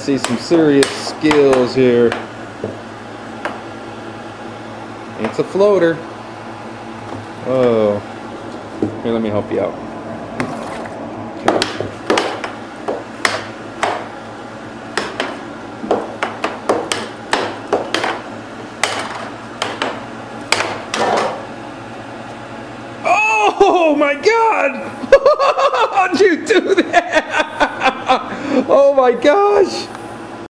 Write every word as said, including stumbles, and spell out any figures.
see some serious skills here. It's a floater. Oh. Here, let me help you out. Oh my God! How'd you do that? Oh my gosh!